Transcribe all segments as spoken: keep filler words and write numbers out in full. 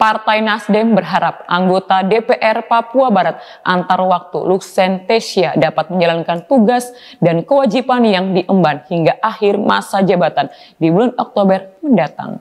Partai Nasdem berharap anggota D P R Papua Barat antar waktu Luxen Tesia dapat menjalankan tugas dan kewajiban yang diemban hingga akhir masa jabatan di bulan Oktober mendatang.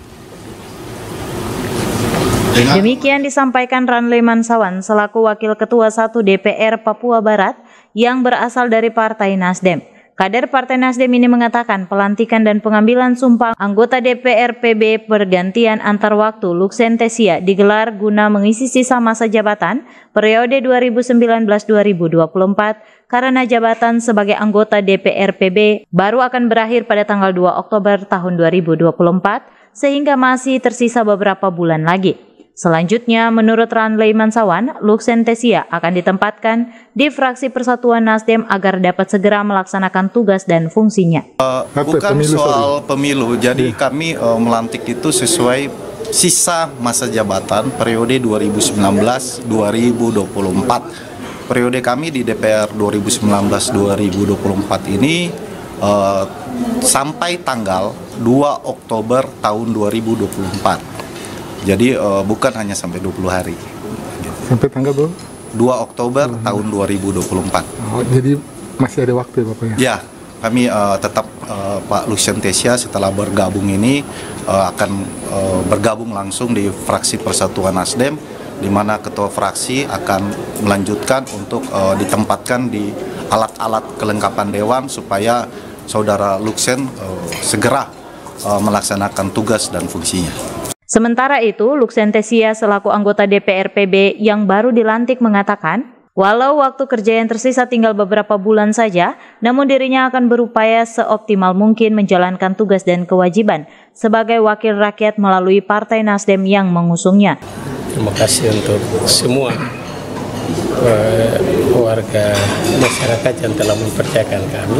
Demikian disampaikan Ranley Mansawan selaku Wakil Ketua satu D P R Papua Barat yang berasal dari Partai Nasdem. Kader Partai Nasdem ini mengatakan pelantikan dan pengambilan sumpah anggota D P R P B pergantian antar waktu Luxen Tesia digelar guna mengisi sisa masa jabatan periode dua ribu sembilan belas sampai dua ribu dua puluh empat karena jabatan sebagai anggota D P R P B baru akan berakhir pada tanggal dua Oktober tahun dua ribu dua puluh empat sehingga masih tersisa beberapa bulan lagi. Selanjutnya, menurut Ranley Mansawan, Luxen Tesia akan ditempatkan di fraksi Persatuan Nasdem agar dapat segera melaksanakan tugas dan fungsinya. Uh, bukan pemilu, soal sorry. pemilu, jadi yeah. kami uh, melantik itu sesuai sisa masa jabatan periode dua ribu sembilan belas sampai dua ribu dua puluh empat. Periode kami di D P R dua ribu sembilan belas sampai dua ribu dua puluh empat ini uh, sampai tanggal dua Oktober tahun dua ribu dua puluh empat. Jadi uh, bukan hanya sampai dua puluh hari. Sampai tanggal berapa? dua Oktober oh, tahun dua ribu dua puluh empat. Oh, jadi masih ada waktu ya Bapak ya? Ya, kami uh, tetap uh, Pak Luxen Tesia setelah bergabung ini uh, akan uh, bergabung langsung di fraksi Persatuan Nasdem, di mana ketua fraksi akan melanjutkan untuk uh, ditempatkan di alat-alat kelengkapan dewan supaya saudara Luxen uh, segera uh, melaksanakan tugas dan fungsinya. Sementara itu, Luxen Tesia selaku anggota D P R P B yang baru dilantik mengatakan, walau waktu kerja yang tersisa tinggal beberapa bulan saja, namun dirinya akan berupaya seoptimal mungkin menjalankan tugas dan kewajiban sebagai wakil rakyat melalui Partai Nasdem yang mengusungnya. Terima kasih untuk semua uh, warga masyarakat yang telah mempercayakan kami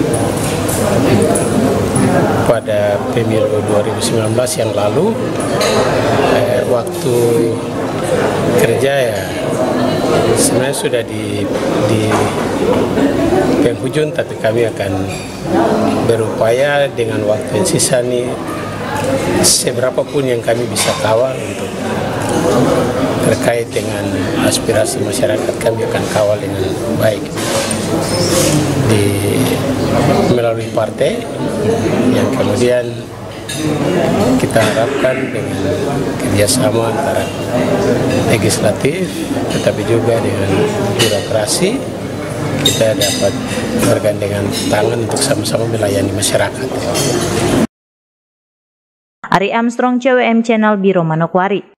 pada pemilu dua ribu sembilan belas yang lalu. Eh, waktu kerja ya sebenarnya sudah di, di penghujung, tapi kami akan berupaya dengan waktu yang sisa ini seberapapun yang kami bisa kawal untuk terkait dengan aspirasi masyarakat, kami akan kawal dengan baik di melalui partai yang kemudian kita harapkan dengan kerjasama antara legislatif tetapi juga dengan birokrasi kita dapat bergandengan tangan untuk sama-sama melayani masyarakat. Ari Armstrong, C W M Channel, Biro Manokwari.